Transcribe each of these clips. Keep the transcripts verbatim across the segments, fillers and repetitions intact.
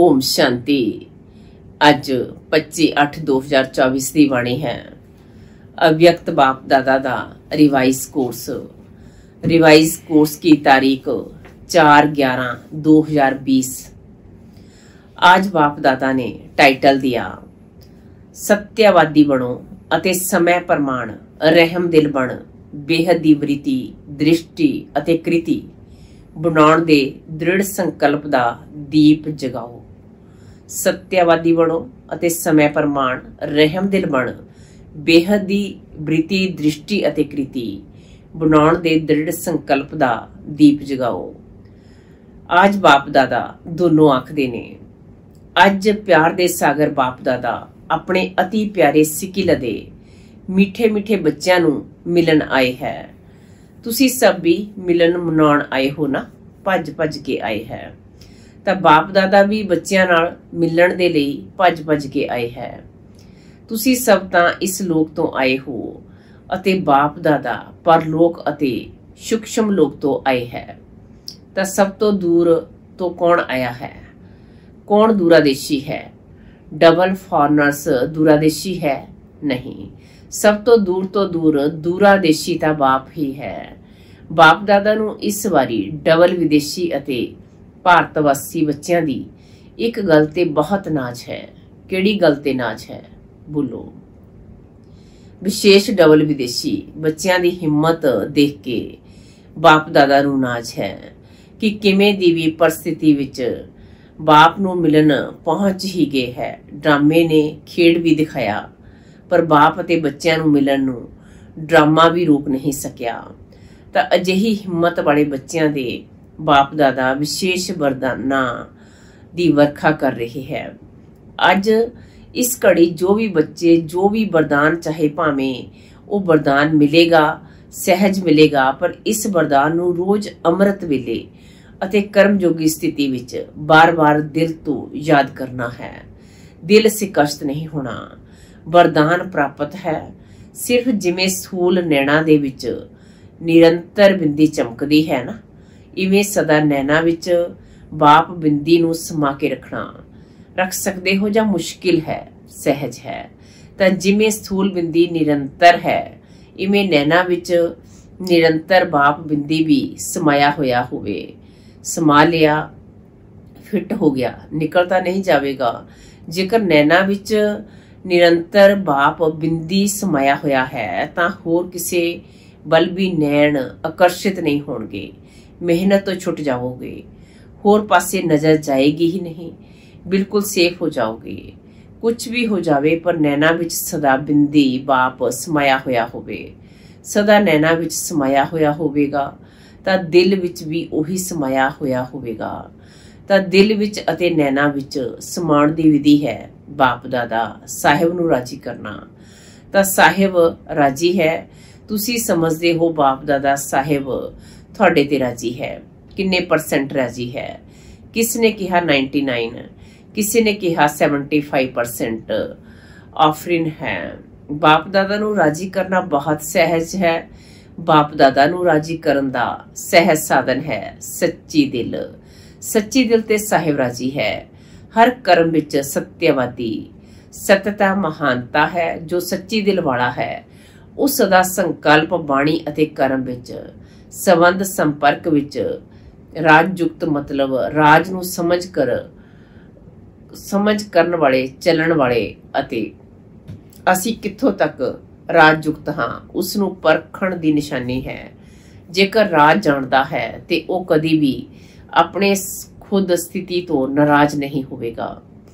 ओम शांति। अज पच्ची अठ दो हज़ार चौबीस की वाणी है। अव्यक्त बाप दादा दा रिवाइज कोर्स। रिवाइज कोर्स की तारीख चार ग्यारह दो हज़ार बीस। आज बाप दादा ने टाइटल दिया सत्यवादी बनो अते समय प्रमाण रहम दिल बन बेहद दी वृत्ति दृष्टि अते कृति बनाउण दे दृढ़ संकल्प दा दीप जगाओ। सत्यवादी बनो अते समय प्रमाण रहम दिल बन बेहद दी वृत्ति दृष्टि अते कृति बनाउण दे दृढ़ संकल्प दा दीप जगाओ। आज बाप दादा दोनों आखदे ने। अज प्यार दे सागर बाप दादा अपने अति प्यारे सिकिल दे मीठे मीठे बच्चों नूं मिलन आए है। तुसी सब भी मिलन मनाउण आए हो ना, भज भज के आए है। तां बाप दादा भी बच्चों नाल मिलन दे लई भज भज के आए है। तुसी सब तां इस लोक तो आए हो अते बाप दादा परलोक अते सूक्ष्म लोक तो आए है। तां सब तो दूर तो कौन आया है? कौन दूरादेशी है? डबल फॉरनर्स दूरादेशी है? नहीं, सब तो दूर तो दूर दूरादेशी ता बाप ही है। बाप दादा नूं इस वारी डबल विदेशी अते भारतवासी बच्चों दी एक गल ते बहुत नाज है। किहड़ी गल ते नाज है? बोलो। विशेष डबल विदेशी बच्चों दी हिम्मत देख के बाप दादा नूं नाज है कि किवें दी भी परिस्थिति विच बाप नूं मिलन पहुंच ही गए है। ड्रामे ने खेड भी दिखाया पर बाप अते बच्चों नूं मिलन नूं ड्रामा भी रोक नहीं सकिया। तां अजिही हिम्मत वाले बच्चों दे बाप दादा विशेष वरदाना दी वर्खा कर रहे है। अज इस घड़ी जो भी बच्चे जो भी वरदान चाहे भावें वो वरदान मिलेगा, सहज मिलेगा, पर इस वरदान नूं रोज अमृत वेले अते कर्मयोगी स्थिति विच बार बार दिल तो याद करना है। दिल से कष्ट नहीं होना। वरदान प्राप्त है सिर्फ जिमें स्थूल नैना दे विच निरंतर बिंदी चमकदी है ना, इवें सदा नैना विच बाप बिंदी नूं समा के रखना। रख सकते हो जां मुश्किल है, सहज है। तां जिमें स्थूल बिंदी निरंतर है इवें नैना विच निरंतर बाप बिंदी भी समाया होया होवे। समा लिया, फिट हो गया, निकलता नहीं जाएगा। जेकर नैना विच निरंतर बाप बिंदी समाया होया है तां होर किसे बल भी नैन आकर्षित नहीं होणगे। मेहनत तो छुट जाओगे, होर पासे नजर जाएगी ही नहीं, बिल्कुल सेफ हो जाओगे। कुछ भी हो जावे पर नैना विच सदा बिंदी बाप समाया होया होवे। सदा नैना विच समाया होया होवेगा तां दिल विच भी उही समाया होया होवेगा। तां दिल विच अते नैना विच समाण दी विधि है बाप दादा साहिब नूं राजी करना। तां साहिब राजी है। तुसी समझदे हो बाप दादा साहिब तुहाडे ते राजी है। किन्ने परसेंट राजी है? किसने कहा नाइनटी नाइन, किसी ने कहा सैवनटी फाइव परसेंट ऑफरिन है। बाप दादा नूं राजी करना बहुत सहज है। बाप दादा नूं राजी करन दा सहज साधन है सच्ची दिल। सच्ची दिल ते साहिब राजी है। हर कर्म विच सत्यवादी सत्यता महानता है। जो सच्ची दिल वाला है वो सदा संकल्प बाणी अते कर्म विच संबंध संपर्क विच राजयुक्त मतलब राज नूं समझ कर समझ करन वाले चलन वाले अते असी कित्थों तक राजयुक्त हाँ उस नूं परखण दी निशानी है। जेकर राज जानदा है ते वो कदी भी अपने खुद स्थिति तो नाराज नहीं होवेगा।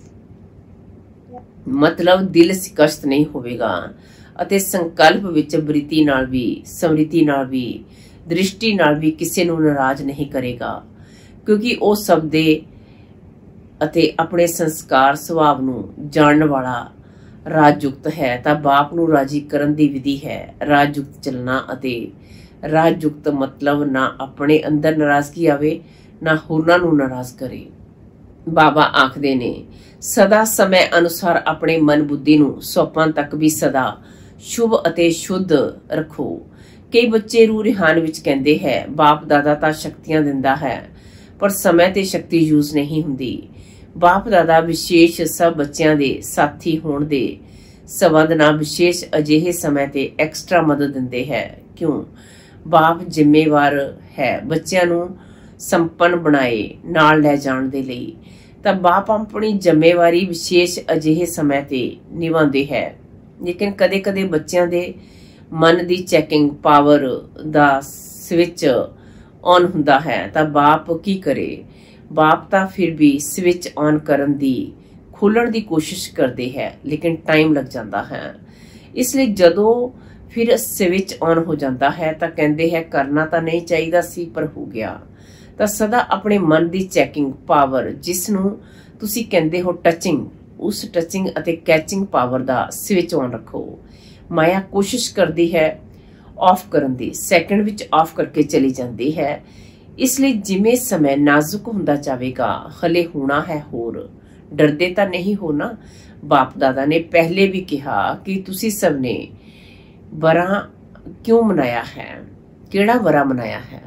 मतलब दिल से कष्ट नहीं होवेगा अते संकल्प विच वृत्ति नाल भी समृति नाल भी दृष्टि नाल भी किसी नूं नाराज नहीं करेगा, क्योंकि वो सब दे अते अपने संस्कार सुभाव नूं जानन वाला राजयुक्त है। तां बाप नूं राजी करन दी विधि है राजयुक्त चलना। अते राजयुक्त मतलब ना अपने अंदर नाराजगी आवे ना होरनां नूं नाराज करे। बाबा आखदे ने सदा समय अनुसार अपने मन बुद्धि नूं सौंपण तक भी सदा शुभ अते शुद्ध रखो। कई बच्चे रूह रिहान विच कहंदे है बाप दादा तां शक्तियां दिंदा है पर समय ते शक्ति यूज नहीं हुंदी। ਬਾਪ ਦਾਦਾ ਵਿਸ਼ੇਸ਼ ਸਭ ਬੱਚਿਆਂ ਦੇ ਸਾਥੀ ਹੋਣ ਦੇ ਸਬੰਧ ਨਾਲ ਵਿਸ਼ੇਸ਼ ਅਜਿਹੇ ਸਮੇਂ ਤੇ ਐਕਸਟਰਾ ਮਦਦ ਦਿੰਦੇ ਹੈ। ਕਿਉਂ? ਬਾਪ ਜ਼ਿੰਮੇਵਾਰ ਹੈ ਬੱਚਿਆਂ ਨੂੰ ਸੰਪੰਨ ਬਣਾਏ ਨਾਲ ਲੈ ਜਾਣ ਦੇ ਲਈ। ਤਾਂ ਬਾਪ ਆਪਣੀ ਜ਼ਿੰਮੇਵਾਰੀ ਵਿਸ਼ੇਸ਼ ਅਜਿਹੇ ਸਮੇਂ ਤੇ ਨਿਭਾਉਂਦੇ ਹੈ। ਲੇਕਿਨ ਕਦੇ ਕਦੇ ਬੱਚਿਆਂ ਦੇ ਮਨ ਦੀ ਚੈਕਿੰਗ ਪਾਵਰ ਦਾ ਸਵਿਚ ਔਨ ਹੁੰਦਾ ਹੈ ਤਾਂ ਬਾਪ ਕੀ ਕਰੇ? ਬਾਪ ਤਾਂ ਫਿਰ ਵੀ ਸਵਿਚ ਔਨ ਕਰਨ ਦੀ ਖੋਲ੍ਹਣ ਦੀ ਕੋਸ਼ਿਸ਼ ਕਰਦੇ ਹੈ, ਲੇਕਿਨ ਟਾਈਮ ਲੱਗ ਜਾਂਦਾ ਹੈ। ਇਸ ਲਈ ਜਦੋਂ ਫਿਰ ਸਵਿਚ ਔਨ ਹੋ ਜਾਂਦਾ ਹੈ ਤਾਂ ਕਹਿੰਦੇ ਹੈ ਕਰਨਾ ਤਾਂ ਨਹੀਂ ਚਾਹੀਦਾ ਸੀ ਪਰ ਹੋ ਗਿਆ। ਤਾਂ ਸਦਾ ਆਪਣੇ ਮਨ ਦੀ ਚੈਕਿੰਗ ਪਾਵਰ, ਜਿਸ ਨੂੰ ਤੁਸੀਂ ਕਹਿੰਦੇ ਹੋ ਟੱਚਿੰਗ, ਉਸ ਟੱਚਿੰਗ ਅਤੇ ਕੈਚਿੰਗ ਪਾਵਰ ਦਾ ਸਵਿਚ ਔਨ ਰੱਖੋ। ਮਾਇਆ ਕੋਸ਼ਿਸ਼ ਕਰਦੀ ਹੈ ਆਫ ਕਰਨ ਦੀ, ਸੈਕਿੰਡ ਵਿੱਚ ਆਫ ਕਰਕੇ ਚਲੀ ਜਾਂਦੀ ਹੈ। ਇਸ ਲਈ ਜਿਵੇਂ ਸਮੇਂ ਨਾਜ਼ੁਕ ਹੁੰਦਾ ਜਾਵੇਗਾ, ਹਲੇ ਹੋਣਾ ਹੈ ਹੋਰ। ਡਰਦੇ ਤਾਂ ਨਹੀਂ ਹੋ ਨਾ? ਬਾਪ ਦਾਦਾ ਨੇ ਪਹਿਲੇ ਵੀ ਕਿਹਾ ਕਿ ਤੁਸੀਂ ਸਭ ਨੇ ਵਰਾਂ ਕਿਉਂ ਮਨਾਇਆ ਹੈ? ਕਿਹੜਾ ਵਰਾ ਮਨਾਇਆ ਹੈ?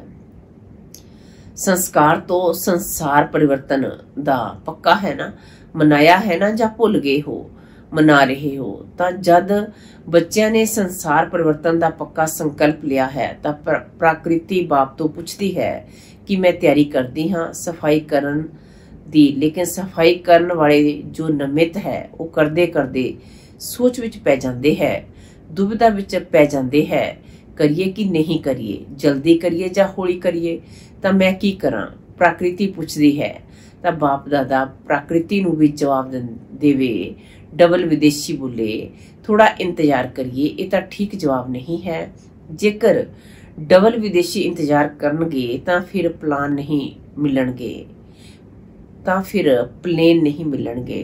ਸੰਸਕਾਰ ਤੋਂ ਸੰਸਾਰ ਪਰਿਵਰਤਨ ਦਾ ਪੱਕਾ ਹੈ ਨਾ? ਮਨਾਇਆ ਹੈ ਨਾ ਜਾਂ ਭੁੱਲ ਗਏ ਹੋ? ਮਨਾ ਰਹੇ ਹੋ। ਤਾਂ ਜਦ ਬੱਚਿਆਂ ਨੇ ਸੰਸਾਰ ਪਰਿਵਰਤਨ ਦਾ ਪੱਕਾ ਸੰਕਲਪ ਲਿਆ ਹੈ ਤਾਂ ਪ੍ਰਕਿਰਤੀ ਬਾਪ ਤੋਂ ਪੁੱਛਦੀ ਹੈ ਕਿ ਮੈਂ ਤਿਆਰੀ ਕਰਦੀ ਹਾਂ ਸਫਾਈ ਕਰਨ ਦੀ। ਲੇਕਿਨ ਸਫਾਈ ਕਰਨ ਵਾਲੇ ਜੋ ਨਮਿਤ ਹੈ ਉਹ ਕਰਦੇ ਕਰਦੇ ਸੋਚ ਵਿੱਚ ਪੈ ਜਾਂਦੇ ਹੈ, ਦੁਬਿਧਾ ਵਿੱਚ ਪੈ ਜਾਂਦੇ ਹੈ, ਕਰੀਏ ਕਿ ਨਹੀਂ ਕਰੀਏ, ਜਲਦੀ ਕਰੀਏ ਜਾਂ ਹੌਲੀ ਕਰੀਏ, ਤਾਂ ਮੈਂ ਕੀ ਕਰਾਂ? ਪ੍ਰਕਿਰਤੀ ਪੁੱਛਦੀ ਹੈ। ਤਾਂ ਬਾਪ ਦਾਦਾ ਪ੍ਰਕਿਰਤੀ ਨੂੰ ਵੀ ਜਵਾਬ ਦੇਵੇ। ਡਬਲ ਵਿਦੇਸ਼ੀ ਬੋਲੇ, ਥੋੜਾ ਇੰਤਜ਼ਾਰ ਕਰੀਏ। ਇਹ ਤਾਂ ਠੀਕ ਜਵਾਬ ਨਹੀਂ ਹੈ। ਜੇਕਰ ਡਬਲ ਵਿਦੇਸ਼ੀ ਇੰਤਜ਼ਾਰ ਕਰਨਗੇ ਤਾਂ ਫਿਰ ਪਲਾਨ ਨਹੀਂ ਮਿਲਣਗੇ, ਤਾਂ ਫਿਰ ਪਲੇਨ ਨਹੀਂ ਮਿਲਣਗੇ।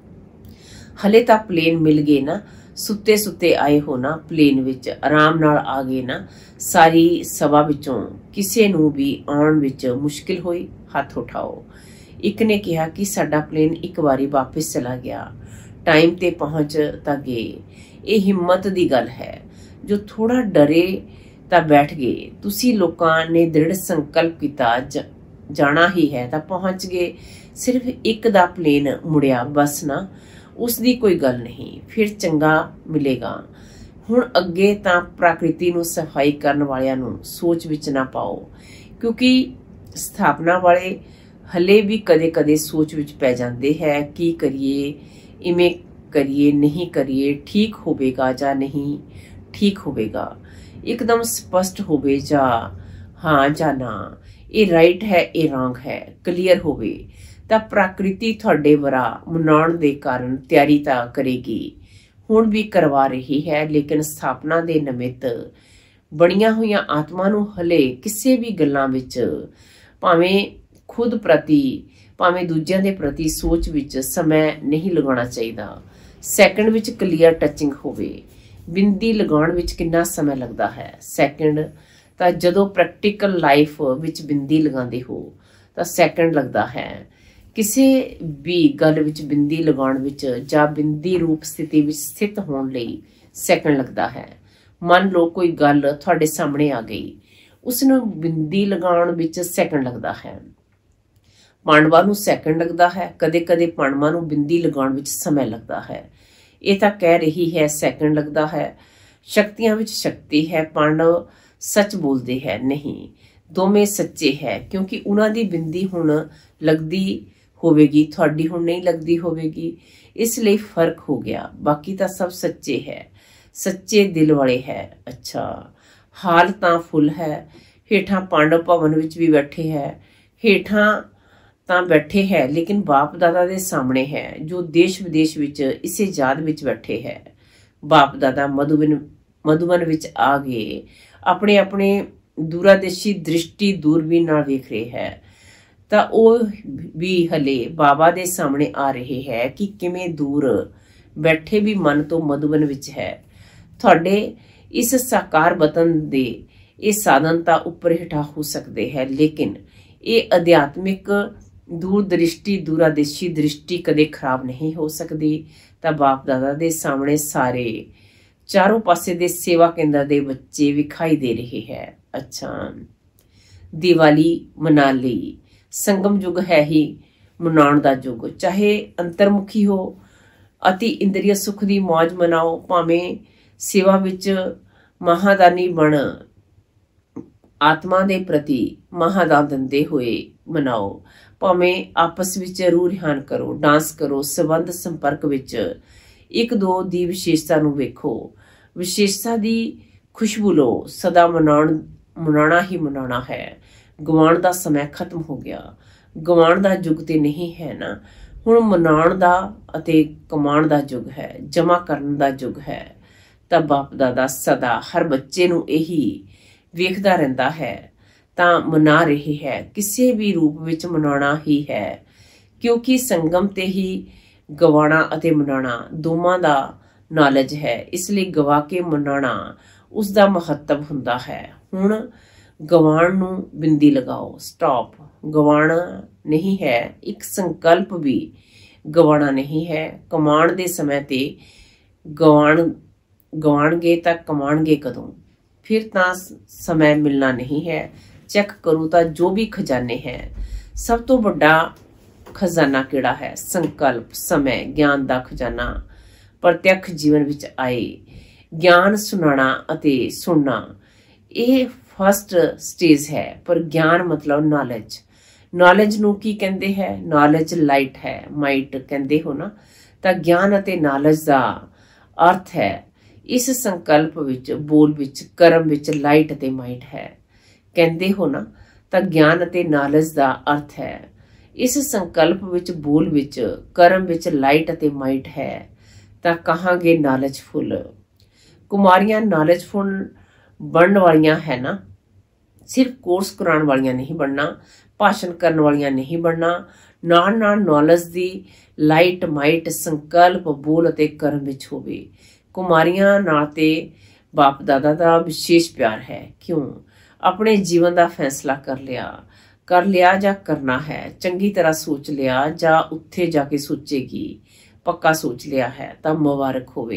ਹਲੇ ਤਾਂ ਪਲੇਨ ਮਿਲ ਗਏ ਨਾ, ਸੁੱਤੇ ਸੁੱਤੇ ਆਏ ਹੋ ਨਾ, ਪਲੇਨ ਵਿੱਚ ਆਰਾਮ ਨਾਲ ਆ ਗਏ ਨਾ। ਸਾਰੀ ਸਭਾ ਵਿੱਚੋਂ ਕਿਸੇ ਨੂੰ ਵੀ ਆਉਣ ਵਿੱਚ ਮੁਸ਼ਕਿਲ ਹੋਈ? ਹੱਥ ਉਠਾਓ। ਇੱਕ ਨੇ ਕਿਹਾ ਕਿ ਸਾਡਾ ਪਲੇਨ ਇੱਕ ਵਾਰੀ ਵਾਪਿਸ ਚਲਾ ਗਿਆ, ਟਾਈਮ ਤੇ ਪਹੁੰਚ ਤਾਂ ਗਏ। ਇਹ ਹਿੰਮਤ ਦੀ ਗੱਲ ਹੈ। ਜੋ ਥੋੜਾ ਡਰੇ ਤਾਂ ਬੈਠ ਗਏ। ਤੁਸੀਂ ਲੋਕਾਂ ਨੇ ਦ੍ਰਿੜ ਸੰਕਲਪ ਕੀਤਾ ਜਾਣਾ ਹੀ ਹੈ ਤਾਂ ਪਹੁੰਚ ਗਏ। ਸਿਰਫ ਇੱਕ ਦਾ ਪਲੇਨ ਮੁੜਿਆ ਬਸ ਨਾ, ਉਸ ਦੀ ਕੋਈ ਗੱਲ ਨਹੀਂ, ਫਿਰ ਚੰਗਾ ਮਿਲੇਗਾ। ਹੁਣ ਅੱਗੇ ਤਾਂ ਪ੍ਰਕਿਰਤੀ ਨੂੰ ਸਫਾਈ ਕਰਨ ਵਾਲਿਆਂ ਨੂੰ ਸੋਚ ਵਿੱਚ ਨਾ ਪਾਓ, ਕਿਉਂਕਿ ਸਥਾਪਨਾ ਵਾਲੇ ਹਲੇ ਵੀ ਕਦੇ ਕਦੇ ਸੋਚ ਵਿੱਚ ਪੈ ਜਾਂਦੇ ਹੈ ਕੀ ਕਰੀਏ, ਇਵੇਂ ਕਰੀਏ ਨਹੀਂ ਕਰੀਏ, ਠੀਕ ਹੋਵੇਗਾ ਜਾਂ ਨਹੀਂ ਠੀਕ ਹੋਵੇਗਾ। ਇੱਕਦਮ ਸਪਸ਼ਟ ਹੋਵੇ ਜਾਂ ਹਾਂ ਜਾਂ ਨਾ, ਇਹ ਰਾਈਟ ਹੈ ਇਹ ਰੋਂਗ ਹੈ, ਕਲੀਅਰ ਹੋਵੇ ਤਾਂ ਪ੍ਰਕਿਰਤੀ ਤੁਹਾਡੇ ਵਰਾ ਮਨਾਉਣ ਦੇ ਕਾਰਨ ਤਿਆਰੀ ਤਾਂ ਕਰੇਗੀ, ਹੁਣ ਵੀ ਕਰਵਾ ਰਹੀ ਹੈ। ਲੇਕਿਨ ਸਥਾਪਨਾ ਦੇ ਨਿਮਿਤ ਬਣੀਆਂ ਹੋਈਆਂ ਆਤਮਾ ਨੂੰ ਹਲੇ ਕਿਸੇ ਵੀ ਗੱਲਾਂ ਵਿੱਚ, ਭਾਵੇਂ ਖੁਦ ਪ੍ਰਤੀ ਭਾਵੇਂ ਦੂਜਿਆਂ ਦੇ ਪ੍ਰਤੀ ਸੋਚ ਵਿੱਚ ਸਮਾਂ ਨਹੀਂ ਲਗਾਉਣਾ ਚਾਹੀਦਾ। ਸੈਕਿੰਡ ਵਿੱਚ ਕਲੀਅਰ ਟੱਚਿੰਗ ਹੋਵੇ। ਬਿੰਦੀ ਲਗਾਉਣ ਵਿੱਚ ਕਿੰਨਾ ਸਮਾਂ ਲੱਗਦਾ ਹੈ? ਸੈਕਿੰਡ। ਤਾਂ ਜਦੋਂ ਪ੍ਰੈਕਟੀਕਲ ਲਾਈਫ ਵਿੱਚ ਬਿੰਦੀ ਲਗਾਉਂਦੇ ਹੋ ਤਾਂ ਸੈਕਿੰਡ ਲੱਗਦਾ ਹੈ। ਕਿਸੇ ਵੀ ਗੱਲ ਵਿੱਚ ਬਿੰਦੀ ਲਗਾਉਣ ਵਿੱਚ ਜਾਂ ਬਿੰਦੀ ਰੂਪ ਸਥਿਤੀ ਵਿੱਚ ਸਥਿਤ ਹੋਣ ਲਈ ਸੈਕਿੰਡ ਲੱਗਦਾ ਹੈ। ਮੰਨ ਲਓ ਕੋਈ ਗੱਲ ਤੁਹਾਡੇ ਸਾਹਮਣੇ ਆ ਗਈ, ਉਸਨੂੰ ਬਿੰਦੀ ਲਗਾਉਣ ਵਿੱਚ ਸੈਕਿੰਡ ਲੱਗਦਾ ਹੈ। ਪਾਂਡਵਾਂ ਨੂੰ ਸੈਕਿੰਡ ਲੱਗਦਾ ਹੈ, ਕਦੇ ਕਦੇ ਪਾਂਡਵਾਂ ਨੂੰ ਬਿੰਦੀ ਲਗਾਉਣ ਵਿੱਚ ਸਮਾਂ ਲੱਗਦਾ ਹੈ। ਇਹ ਤਾਂ ਕਹਿ ਰਹੀ ਹੈ ਸੈਕਿੰਡ ਲੱਗਦਾ ਹੈ। ਸ਼ਕਤੀਆਂ ਵਿੱਚ ਸ਼ਕਤੀ ਹੈ, ਪਾਂਡਵ ਸੱਚ ਬੋਲਦੇ ਹੈ ਨਹੀਂ, ਦੋਵੇਂ ਸੱਚੇ ਹੈ, ਕਿਉਂਕਿ ਉਹਨਾਂ ਦੀ ਬਿੰਦੀ ਹੁਣ ਲੱਗਦੀ ਹੋਵੇਗੀ, ਤੁਹਾਡੀ ਹੁਣ ਨਹੀਂ ਲੱਗਦੀ ਹੋਵੇਗੀ, ਇਸ ਲਈ ਫਰਕ ਹੋ ਗਿਆ। ਬਾਕੀ ਤਾਂ ਸਭ ਸੱਚੇ ਹੈ, ਸੱਚੇ ਦਿਲ ਵਾਲੇ ਹੈ। ਅੱਛਾ, ਹਾਲ ਤਾਂ ਫੁੱਲ ਹੈ। ਹੇਠਾਂ ਪਾਂਡਵ ਭਵਨ ਵਿੱਚ ਵੀ ਬੈਠੇ ਹੈ, ਹੇਠਾਂ ਤਾਂ ਬੈਠੇ ਹੈ ਲੇਕਿਨ ਬਾਪ ਦਾਦਾ ਦੇ ਸਾਹਮਣੇ ਹੈ, ਜੋ ਦੇਸ਼ ਵਿਦੇਸ਼ ਵਿੱਚ ਇਸੇ ਯਾਦ ਵਿੱਚ ਬੈਠੇ ਹੈ। ਬਾਪ ਦਾਦਾ ਮਧੂਬਨ ਮਧੂਬਨ ਵਿੱਚ ਆ ਗਏ, ਆਪਣੇ ਆਪਣੇ ਦੂਰਾਦੇਸ਼ੀ ਦ੍ਰਿਸ਼ਟੀ ਦੂਰਬੀਨ ਨਾਲ ਵੇਖ ਰਹੇ ਹੈ। ਤਾਂ ਉਹ ਵੀ ਹਲੇ ਬਾਬਾ ਦੇ ਸਾਹਮਣੇ ਆ ਰਹੇ ਹੈ ਕਿ ਕਿਵੇਂ ਦੂਰ ਬੈਠੇ ਵੀ ਮਨ ਤੋਂ ਮਧੂਬਨ ਵਿੱਚ ਹੈ। ਤੁਹਾਡੇ ਇਸ ਸਾਕਾਰ ਵਤਨ ਦੇ ਇਹ ਸਾਧਨ ਤਾਂ ਉੱਪਰ ਹੇਠਾਂ ਹੋ ਸਕਦੇ ਹੈ, ਲੇਕਿਨ ਇਹ ਅਧਿਆਤਮਿਕ ਦੂਰਦ੍ਰਿਸ਼ਟੀ ਦੂਰਾਦੇਸ਼ੀ ਦ੍ਰਿਸ਼ਟੀ ਕਦੇ ਖਰਾਬ ਨਹੀਂ ਹੋ ਸਕਦੀ। ਤਾਂ ਬਾਪ ਦਾਦਾ ਦੇ ਸਾਹਮਣੇ ਸਾਰੇ ਚਾਰੋਂ ਪਾਸੇ ਦੇ ਸੇਵਾ ਕੇਂਦਰ ਦੇ ਬੱਚੇ ਵਿਖਾਈ ਦੇ ਰਹੇ ਹੈ। ਅੱਛਾ, ਦੀਵਾਲੀ ਮਨਾ ਲਈ, ਸੰਗਮ ਯੁੱਗ ਹੈ ਹੀ, मनाउण दा युग। चाहे अंतरमुखी हो, अति इंद्रिय सुख दी मौज मनाओ, भावें सेवा विच महादानी बण आत्मा दे प्रति महादान दिंदे होए मनाओ, भावें आपस विच रूह रिहान करो, डांस करो, संबंध संपर्क विच एक दो दी विशेषता नूं वेखो, विशेषता दी खुशबू लो। सदा मनाउण मनाउणा ही मनाउणा है। गवाउण दा समय खत्म हो गया। गवाउण दा युग ते नहीं है ना, हुण मनाउण दा अते कमाउण दा युग है, जमा करन दा युग है। तां बाप दादा सदा हर बच्चे नूं यही वेखदा रहिंदा है तां मना रहे है, किसी भी रूप विच मनाउणा ही है, क्योंकि संगम ते ही गवाउणा अते मनाउणा दोवां दा नॉलेज है। इसलिए गवा के मनाउणा उस दा महत्व हुंदा है। हुण गवाउण नूं बिंदी लगाओ, स्टॉप। गवाउणा नहीं है, एक संकल्प भी गवाउणा नहीं है। कमाउण दे समय ते गवाउण गवाउणगे तां कमाउणगे कदों? फिर तां समय मिलना नहीं है। चेक करो तां जो भी खजाने हैं, सब तो वड्डा खजाना किहड़ा है? संकल्प, समय, ज्ञान दा खजाना प्रत्यक्ष जीवन विच आए। ज्ञान सुनाना अते सुनना ये फर्स्ट स्टेज है, पर ज्ञान मतलब नॉलेज। नॉलेज नूं की कहंदे है? नॉलेज लाइट है, माइट कहंदे हो ना, तां ज्ञान अते नॉलेज दा अर्थ है इस संकल्प विच, बोल विच, कर्म विच लाइट अते माइट है, कहंदे हो ना, तां ज्ञान अते नॉलेज दा अर्थ है इस संकल्प विच, बोल विच, कर्म विच लाइट अते माइट है, तां कहांगे नॉलेजफुल। कुमारियां नॉलेजफुल बनने वालियां है ना, सिर्फ कोर्स कराने वालियां नहीं बनना, भाषण करने वालियां नहीं बनना, नाल नाल नॉलेज दी लाइट माइट संकल्प बोल अते कर्म विच होवे। कुमारियां नाल ते बाप दादा दा विशेष प्यार है। क्यों? अपने जीवन दा फैसला कर लिया कर लिया जा करना है, चंगी तरह सोच लिया जा उत्थे जाके सोचेगी, पक्का सोच लिया है तां मुबारक होवे।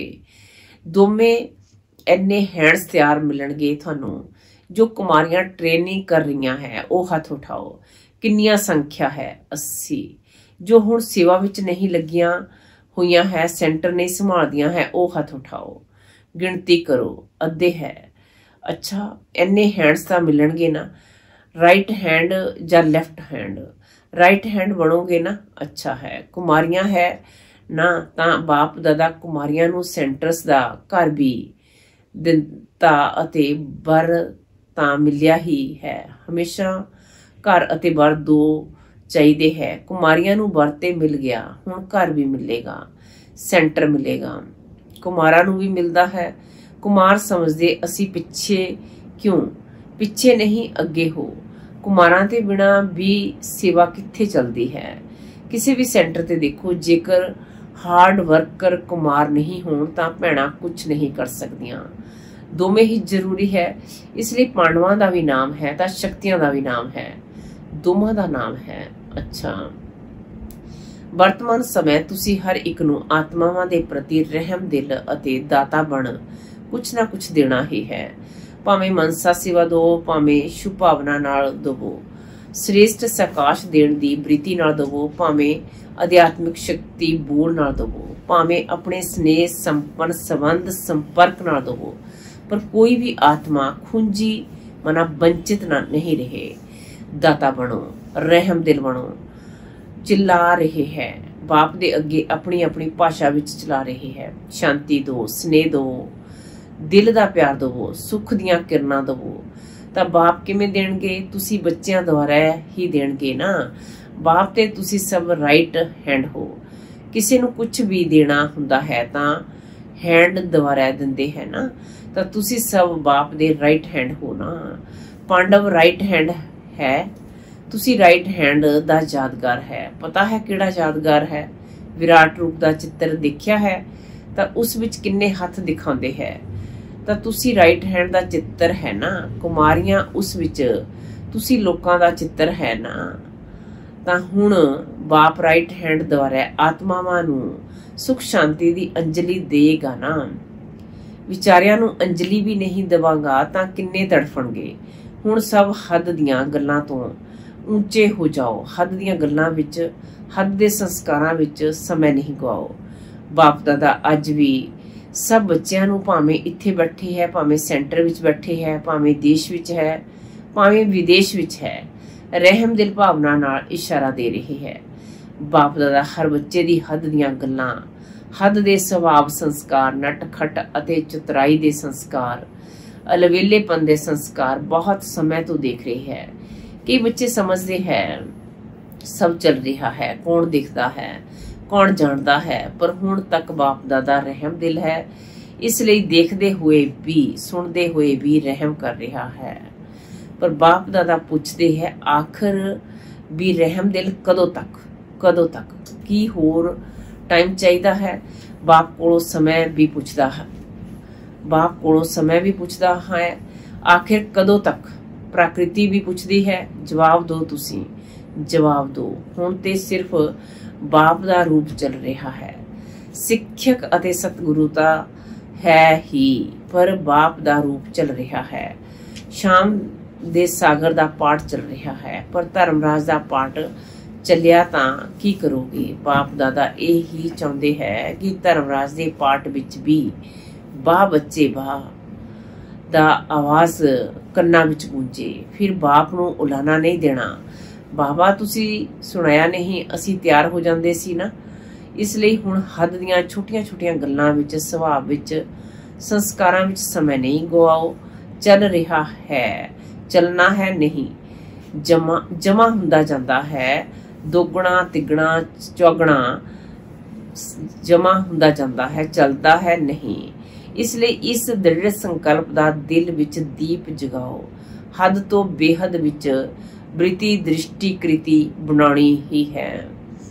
दोवें इन्ने हैंड्स तैयार मिलणगे थानू। जो कुमारियां ट्रेनिंग कर रही है वह हथ उठाओ। किन्नियां संख्या है? अस्सी। जो हुण सेवा विच नहीं लगियां हुईयां है, सेंटर नहीं संभालदियां है, वह हथ उठाओ। गिणती करो, अद्धे है। अच्छा, इन्ने हैंड्स तां मिलणगे ना। राइट हैंड या लैफ्ट हैंड? राइट हैंड बनोगे ना, अच्छा है। कुमारियां है ना, तां बाप दादा कुमारियां नूं सेंटर्स दा घर भी दिता अते बर तां मिलिया ही है। हमेशा घर अते बर दो चाहिए है। कुमारियां नूं बर ते मिल गया, हुण घर भी मिलेगा, सेंटर मिलेगा। कुमारां नूं भी मिलदा है। कुमार समझदे असी पिछे, क्यों? पिछे नहीं अगे हो। कुमारां ते बिना भी सेवा कित्थे चलदी है? किसी भी सेंटर ते देखो, जेकर हार्ड वर्कर कुमार नहीं होण तां भैणां कुछ नहीं कर सकदियां। दोवें ही जरूरी है। इसलिए पांडवां दा भी नाम है तां शक्तियां दा भी नाम है, दोवां दा नाम है। अच्छा, वर्तमान समय तुसी हर एक नूं आत्मावां दे प्रति रहम दिल अते दाता बण कुछ ना कुछ देना ही है। भावें मनसा सेवा दो, भावें शुभ भावना नाल दवो, श्रेष्ठ सकाश देण दी बरीती नाल दवो, भावें अध्यात्मिक शक्ति बोल नाल दवो, भावें अपने स्नेह संपन्न संबंध संपर्क नाल दवो, पर कोई भी आत्मा खुंजी मना वंचित ना नहीं रहे। दाता बनो, रहम दिल बनो। चिल्ला रहे है बाप दे अगे, अपनी अपनी भाषा विच चला रहे है। शांति दो, स्नेह दो, दिल दा प्यार दवो, सुख दियां किरणां दवो। तां बाप किवें देणगे? तुसी बच्चियां द्वारा ही देणगे ना। बाप ते तुसी सब राइट हैंड हो। किसी नूं कुछ भी देना हुंदा है तां हैंड द्वारा दिंदे है ना, तां तुसी सब बाप दे राइट हैंड हो ना। पांडव राइट हैंड है, तुसी राइट हैंड दा यादगार है। पता है किहड़ा यादगार है? विराट रूप दा चित्र देखिया है तां उस विच किन्ने हथ दिखाउंदे है, तां तुसी राइट हैंड दा चित्र है ना। कुमारियां उस विच तुसी लोकां दा चित्र है ना। तां हुण बाप राइट हैंड द्वारा आत्मावां नूं सुख शांति दी अंजलि देगा ना। विचारियां नूं अंजलि भी नहीं देवांगा तां किन्ने तड़फणगे। हुण सब हद दियां गल्लां तों ਉੱਚੇ ਹੋ ਜਾਓ। ਹੱਦ ਦੀਆਂ ਗੱਲਾਂ ਵਿੱਚ, ਹੱਦ ਦੇ ਸੰਸਕਾਰਾਂ ਵਿੱਚ ਸਮੇਂ ਨਹੀਂ ਗਵਾਓ। ਬਾਪ ਦਾਦਾ ਅੱਜ ਵੀ ਸਭ ਬੱਚਿਆਂ ਨੂੰ, ਭਾਵੇਂ ਇੱਥੇ ਬੈਠੇ ਹੈ, ਭਾਵੇਂ ਸੈਂਟਰ ਵਿੱਚ ਬੈਠੇ ਹੈ, ਭਾਵੇਂ ਦੇਸ਼ ਵਿੱਚ ਹੈ, ਭਾਵੇਂ ਵਿਦੇਸ਼ ਵਿੱਚ ਹੈ, ਰਹਿਮ ਦਿਲ ਭਾਵਨਾ ਨਾਲ ਇਸ਼ਾਰਾ ਦੇ ਰਹੇ ਹੈ। ਬਾਪ ਦਾਦਾ ਹਰ ਬੱਚੇ ਦੀ ਹੱਦ ਦੀਆਂ ਗੱਲਾਂ, ਹੱਦ ਦੇ ਸੁਭਾਅ ਸੰਸਕਾਰ, ਨਟਖਟ ਅਤੇ ਚਤੁਰਾਈ ਦੇ ਸੰਸਕਾਰ, ਅਲਵੇਲੇਪਨ ਦੇ ਸੰਸਕਾਰ ਬਹੁਤ ਸਮੇਂ ਤੋਂ ਦੇਖ ਰਹੇ ਹੈ। ਕਈ ਬੱਚੇ ਸਮਝਦੇ ਹੈ ਸਭ ਚੱਲ ਰਿਹਾ ਹੈ, ਕੌਣ ਦੇਖਦਾ ਹੈ, ਕੌਣ ਜਾਣਦਾ ਹੈ, ਪਰ ਹੁਣ ਤੱਕ ਬਾਪ ਦਾਦਾ ਰਹਿਮ ਦਿਲ ਹੈ, ਇਸ ਲਈ ਦੇਖਦੇ ਹੋਏ ਵੀ, ਸੁਣਦੇ ਹੋਏ ਵੀ ਰਹਿਮ ਕਰ ਰਿਹਾ ਹੈ। ਪਰ ਬਾਪ ਦਾਦਾ ਪੁੱਛਦੇ ਹੈ ਆਖਰ ਵੀ ਰਹਿਮ ਦਿਲ ਕਦੋਂ ਤੱਕ, ਕਦੋਂ ਤੱਕ, ਕੀ ਹੋਰ ਟਾਈਮ ਚਾਹੀਦਾ ਹੈ? ਬਾਪ ਕੋਲੋਂ ਸਮੇਂ ਵੀ ਪੁੱਛਦਾ ਹੈ, ਬਾਪ ਕੋਲੋਂ ਸਮੇਂ ਵੀ ਪੁੱਛਦਾ ਹੈ, ਆਖਿਰ ਕਦੋਂ ਤੱਕ? ਪ੍ਰਕਿਰਤੀ ਵੀ ਪੁੱਛਦੀ ਹੈ, ਜਵਾਬ ਦਿਓ, ਤੁਸੀਂ ਜਵਾਬ ਦਿਓ। ਹੁਣ ਤੇ ਸਿਰਫ ਬਾਪ ਦਾ ਰੂਪ ਚੱਲ ਰਿਹਾ ਹੈ। ਸਿੱਖਿਅਕ ਅਤੇ ਸਤਿਗੁਰੂ ਤਾਂ ਹੈ ਹੀ, ਪਰ ਬਾਪ ਦਾ ਰੂਪ ਚੱਲ ਰਿਹਾ ਹੈ। ਸ਼ਾਮ ਦੇ ਸਾਗਰ ਦਾ ਪਾਠ ਚੱਲ ਰਿਹਾ ਹੈ, ਪਰ ਧਰਮਰਾਜ ਦਾ ਪਾਠ ਚੱਲਿਆ ਤਾਂ ਕੀ ਕਰੋਗੇ? ਬਾਪ ਦਾਦਾ ਇਹ ਹੀ ਚਾਹੁੰਦੇ ਹੈ ਕਿ ਧਰਮਰਾਜ ਦੇ ਪਾਠ ਵਿੱਚ ਵੀ ਵਾਹ ਬੱਚੇ ਵਾਹ ਦਾ ਆਵਾਜ਼ ਕੰਨਾਂ ਵਿੱਚ ਗੂੰਜੇ। ਫਿਰ ਬਾਪ ਨੂੰ ਉਲਾਨਾ ਨਹੀਂ ਦੇਣਾ, ਬਾਬਾ ਤੁਸੀਂ ਸੁਣਾਇਆ ਨਹੀਂ, ਅਸੀਂ ਤਿਆਰ ਹੋ ਜਾਂਦੇ ਸੀ ਨਾ। ਇਸ ਲਈ ਹੁਣ ਹੱਦ ਦੀਆਂ ਛੋਟੀਆਂ ਛੋਟੀਆਂ ਗੱਲਾਂ ਵਿੱਚ, ਸੁਭਾਅ ਵਿੱਚ, ਸੰਸਕਾਰਾਂ ਵਿੱਚ ਸਮੇਂ ਨਹੀਂ ਗਵਾਓ। ਚੱਲ ਰਿਹਾ ਹੈ, ਚੱਲਣਾ ਹੈ ਨਹੀਂ, ਜਮਾ ਜਮਾ ਹੁੰਦਾ ਜਾਂਦਾ ਹੈ। ਦੋਗਣਾ ਤਿਗਣਾ ਚੌਗਣਾ ਜਮਾ ਹੁੰਦਾ ਜਾਂਦਾ ਹੈ, ਚੱਲਦਾ ਹੈ ਨਹੀਂ। ਇਸ ਲਈ ਇਸ ਦ੍ਰਿੜ ਸੰਕਲਪ ਦਾ ਦਿਲ ਵਿੱਚ ਦੀਪ ਜਗਾਓ। ਹੱਦ ਤੋਂ ਬੇਹੱਦ ਵਿੱਚ ਬ੍ਰਿਤੀ ਦ੍ਰਿਸ਼ਟੀ ਕ੍ਰਿਤੀ ਬਣਾਉਣੀ ਹੀ ਹੈ।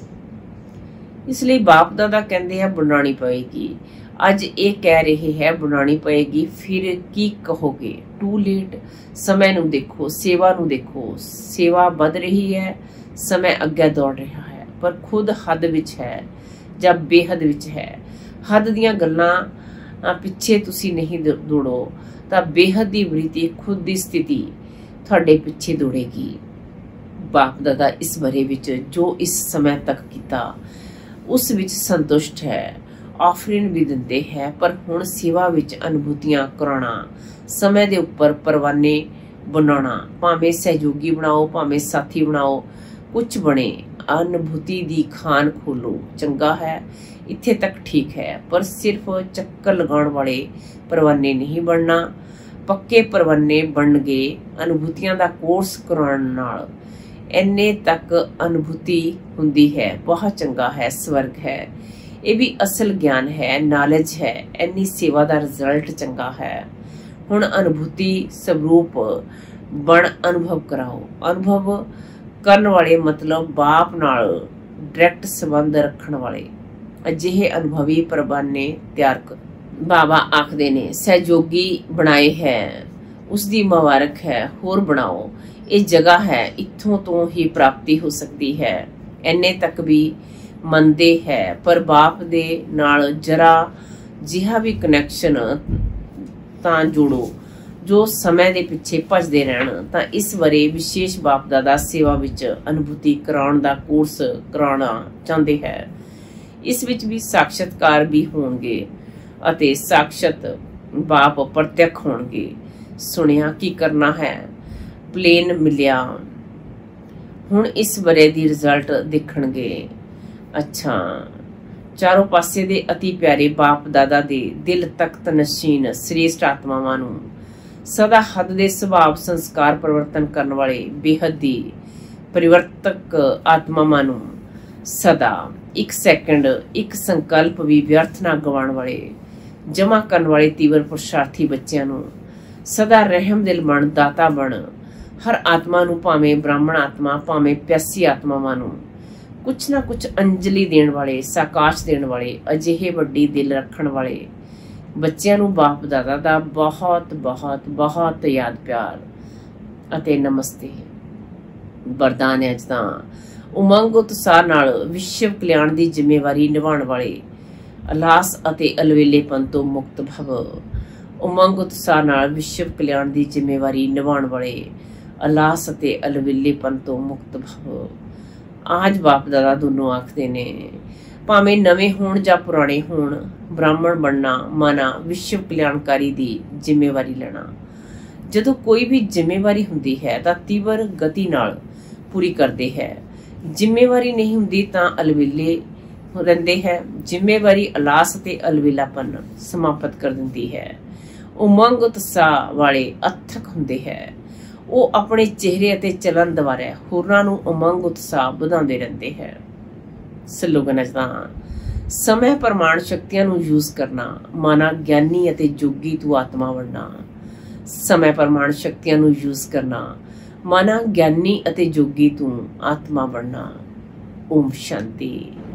ਇਸ ਲਈ ਬਾਪ ਦਾਦਾ ਕਹਿੰਦੇ ਆ ਬਣਾਉਣੀ ਪਏਗੀ। ਅੱਜ ਇਹ ਕਹਿ ਰਹੇ ਹੈ ਬਣਾਉਣੀ ਪਏਗੀ, ਫਿਰ ਕੀ ਕਹੋਗੇ? Too late. ਸਮੇਂ ਨੂੰ ਦੇਖੋ, ਸੇਵਾ ਨੂੰ ਦੇਖੋ। ਸੇਵਾ ਵੱਧ ਰਹੀ ਹੈ, ਸਮੇਂ ਅੱਗੇ ਦੌੜ ਰਿਹਾ ਹੈ, ਪਰ ਖੁਦ ਹੱਦ ਵਿੱਚ ਹੈ ਜਾਂ ਬੇਹੱਦ ਵਿੱਚ ਹੈ। ਹੱਦ ਦੀਆਂ ਗੱਲਾਂ ਪਿੱਛੇ ਤੁਸੀਂ ਨਹੀਂ ਦੌੜੋ ਤਾਂ ਬੇਹੱਦ ਦੀ ਬ੍ਰਿਤੀ, ਖੁਦ ਦੀ ਸਥਿਤੀ ਤੁਹਾਡੇ ਪਿੱਛੇ ਦੌੜੇਗੀ। ਬਾਪ ਦਾਦਾ ਇਸ ਬਾਰੇ ਵਿੱਚ ਜੋ ਇਸ ਸਮੇਂ ਤੱਕ ਕੀਤਾ ਉਸ ਵਿੱਚ ਸੰਤੁਸ਼ਟ ਹੈ, ਆਫਰੀਨ ਵੀ ਦਿੰਦੇ ਹੈ, ਪਰ ਹੁਣ ਸੇਵਾ ਵਿੱਚ ਅਨੁਭੂਤੀਆਂ ਕਰਾਉਣਾ, ਸਮੇਂ ਦੇ ਉੱਪਰ ਪਰਵਾਨੇ ਬਣਾਉਣਾ। ਭਾਵੇਂ ਸਹਿਯੋਗੀ ਬਣਾਓ, ਭਾਵੇਂ ਸਾਥੀ ਬਣਾਓ, ਕੁਝ ਬਣੇ, ਅਨੁਭੂਤੀ ਦੀ ਖਾਨ ਖੋਲੋ। ਚੰਗਾ ਹੈ, ਇੱਥੇ ਤੱਕ ਠੀਕ ਹੈ, ਪਰ ਸਿਰਫ ਚੱਕਰ ਲਗਾਉਣ ਵਾਲੇ ਪਰਵਾਨੇ ਨਹੀਂ ਬਣਨਾ। ਪੱਕੇ ਪਰਵਾਨੇ ਬਣ ਗਏ ਅਨੁਭੂਤੀਆਂ ਦਾ ਕੋਰਸ ਕਰਾਉਣ ਨਾਲ। ਇੰਨੇ ਤੱਕ ਅਨੁਭੂਤੀ ਹੁੰਦੀ ਹੈ, ਬਹੁਤ ਚੰਗਾ ਹੈ, ਸਵਰਗ ਹੈ। ਇਹ ਵੀ ਅਸਲ ਗਿਆਨ ਹੈ, ਨਾਲੇਜ ਹੈ। ਇੰਨੀ ਸੇਵਾ ਦਾ ਰਿਜ਼ਲਟ ਚੰਗਾ ਹੈ। ਹੁਣ ਅਨੁਭੂਤੀ ਸਰੂਪ ਬਣ ਅਨੁਭਵ ਕਰਾਓ। ਅਨੁਭਵ ਕਰਨ ਵਾਲੇ ਮਤਲਬ ਬਾਪ ਨਾਲ ਡਾਇਰੈਕਟ ਸੰਬੰਧ ਰੱਖਣ ਵਾਲੇ ਅਜਿਹੇ ਅਨੁਭਵੀ ਪਰਵਾਨੇ ਤਿਆਰ ਕਰੋ। ਬਾਬਾ ਆਖਦੇ ਨੇ ਸਹਿਯੋਗੀ ਬਣਾਏ ਹੈ, ਉਸ ਦੀ ਮੁਬਾਰਕ ਹੈ, ਹੋਰ ਬਣਾਓ। ਇਹ ਜਗ੍ਹਾ ਹੈ, ਇੱਥੋਂ ਤੋਂ ਹੀ ਪ੍ਰਾਪਤੀ ਹੋ ਸਕਦੀ ਹੈ। ਇੰਨੇ ਤੱਕ ਵੀ ਮੰਨਦੇ ਹੈ, ਪਰ ਬਾਪ ਦੇ ਨਾਲ ਜਰਾ ਜਿਹਾ ਵੀ ਕਨੈਕਸ਼ਨ ਤਾਂ ਜੋੜੋ ਜੋ ਸਮੇਂ ਦੇ ਪਿੱਛੇ ਭੱਜਦੇ ਰਹਿਣ। ਤਾਂ ਇਸ ਬਾਰੇ ਵਿਸ਼ੇਸ਼ ਬਾਪ ਦਾਦਾ ਸੇਵਾ ਵਿੱਚ ਅਨੁਭੂਤੀ ਕਰਾਉਣ ਦਾ ਕੋਰਸ ਕਰਾਉਣਾ ਚਾਹੁੰਦੇ ਹੈ। ਇਸ ਵਿੱਚ ਵੀ ਸਾਖਸ਼ਾਤਕਾਰ ਵੀ ਹੋਣਗੇ ਅਤੇ ਸਾਖਸ਼ਤ ਬਾਪ ਪ੍ਰਤੱਖ ਹੋਣਗੇ। ਸੁਣਿਆ ਕੀ ਕਰਨਾ ਹੈ, ਪਲੇਨ ਮਿਲਿਆ, ਹੁਣ ਇਸ ਬਾਰੇ ਦੀ ਰਿਜ਼ਲਟ ਦੇਖਣਗੇ। ਅੱਛਾ, ਚਾਰੋਂ ਪਾਸੇ ਦੇ ਅਤੀ ਪਿਆਰੇ ਬਾਪ ਦਾਦਾ ਦੇ ਦਿਲ ਤਖਤ ਨਸ਼ੀਨ ਸ੍ਰੇਸ਼ਟ ਆਤਮਾਵਾਂ ਨੂੰ, ਸਦਾ ਹੱਦ ਦੇ ਸੁਭਾਵ ਸੰਸਕਾਰ ਪਰਿਵਰਤਨ ਕਰਨ ਵਾਲੇ ਬੇਹੱਦ ਦੀ ਪਰਿਵਰਤਕ ਆਤਮਾਵਾਂ ਨੂੰ, ਸਦਾ ਇੱਕ ਸੈਕਿੰਡ ਇੱਕ ਸੰਕਲਪ ਵੀ ਵਿਅਰਥ ਨਾ ਗਵਾਉਣ ਵਾਲੇ, ਜਮਾ ਕਰਨ ਵਾਲੇ ਤੀਵਰ ਪੁਰਸ਼ਾਰਥੀ ਬੱਚਿਆਂ ਨੂੰ, ਸਦਾ ਰਹਿਮ ਦਿਲ ਬਣ, ਦਾਤਾ ਬਣ। ਹਰ ਆਤਮਾ ਨੂੰ, ਭਾਵੇਂ ਬ੍ਰਾਹਮਣ ਆਤਮਾ, ਭਾਵੇਂ ਪਿਆਸੀ ਆਤਮਾਵਾਂ ਨੂੰ ਕੁਛ ਨਾ ਕੁਛ ਅੰਜਲੀ ਦੇਣ ਵਾਲੇ, ਸਾਕਾਸ਼ ਦੇਣ ਵਾਲੇ, ਅਜਿਹੇ ਵੱਡੀ ਦਿਲ ਰੱਖਣ ਵਾਲੇ ਬੱਚਿਆਂ ਨੂੰ ਬਾਪ ਦਾਦਾ ਦਾ ਬਹੁਤ ਬਹੁਤ ਬਹੁਤ ਯਾਦ ਪਿਆਰ ਅਤੇ ਨਮਸਤੇ। ਵਰਦਾਨ ਹੈ ਤਾਂ ਉਮੰਗ ਉਤਸ਼ਾਹ ਨਾਲ ਵਿਸ਼ਵ ਕਲਿਆਣ ਦੀ ਜ਼ਿੰਮੇਵਾਰੀ ਨਿਭਾਉਣ ਵਾਲੇ, ਅਲਾਸ ਅਤੇ ਅਲਵੇਲੇਪਨ ਤੋਂ ਮੁਕਤ ਭਵ। ਉਮੰਗ ਉਤਸ਼ਾਹ ਨਾਲ ਵਿਸ਼ਵ ਕਲਿਆਣ ਦੀ ਜ਼ਿੰਮੇਵਾਰੀ ਨਿਭਾਉਣ ਵਾਲੇ, ਅਲਾਸ ਅਤੇ ਅਲਵਿੱਲੇਪਨ ਤੋਂ ਮੁਕਤ ਭਵ। ਆਜ ਬਾਪ ਦਾਦਾ ਦੋਨੋਂ ਆਖਦੇ ਨੇ, ਭਾਵੇਂ ਨਵੇਂ ਹੋਣ ਜਾਂ ਪੁਰਾਣੇ ਹੋਣ, ਬ੍ਰਾਹਮਣ ਬਣਨਾ ਮਾਨਾ ਵਿਸ਼ਵ ਕਲਿਆਣਕਾਰੀ ਦੀ ਜ਼ਿੰਮੇਵਾਰੀ ਲੈਣਾ। ਜਦੋਂ ਕੋਈ ਵੀ ਜ਼ਿੰਮੇਵਾਰੀ ਹੁੰਦੀ ਹੈ ਤਾਂ ਤੀਵਰ ਗਤੀ ਨਾਲ ਪੂਰੀ ਕਰਦੇ ਹੈ। ਜ਼ਿੰਮੇਵਾਰੀ ਨਹੀਂ ਹੁੰਦੀ ਤਾਂ ਅਲਵਿਲੇ ਰਹਿੰਦੇ ਹੈ। ਜ਼ਿੰਮੇਵਾਰੀ ਅਲਾਸ ਅਤੇ ਅਲਵਿਲਾਪਨ ਸਮਾਪਤ ਕਰ ਦਿੰਦੀ ਹੈ। ਉਮੰਗ ਉਤਸ਼ਾਹ ਵਾਲੇ ਅਥਕ ਹੁੰਦੇ ਹੈ। ਉਹ ਆਪਣੇ ਚਿਹਰੇ ਅਤੇ ਚਲਨ ਦੁਆਰਾ ਹੋਰਾਂ ਨੂੰ ਉਮੰਗ ਉਤਸ਼ਾਹ ਵਧਾਉਂਦੇ ਰਹਿੰਦੇ ਹੈ। ਸਲੋਗਨ ਅਜਦਾ ਸਮੇਂ ਪ੍ਰਮਾਣ ਸ਼ਕਤੀਆਂ ਨੂੰ ਯੂਜ਼ ਕਰਨਾ ਮਾਨਾ ਗਿਆਨੀ ਅਤੇ ਜੋਗੀ ਤੋਂ ਆਤਮਾ ਬਣਨਾ। ਸਮੇਂ ਪ੍ਰਮਾਣ ਸ਼ਕਤੀਆਂ ਨੂੰ ਯੂਜ਼ ਕਰਨਾ ਮਾਨਾ ਗਿਆਨੀ ਅਤੇ ਜੋਗੀ ਤੋਂ ਆਤਮਾ ਬਣਨਾ। ਓਮ ਸ਼ਾਂਤੀ।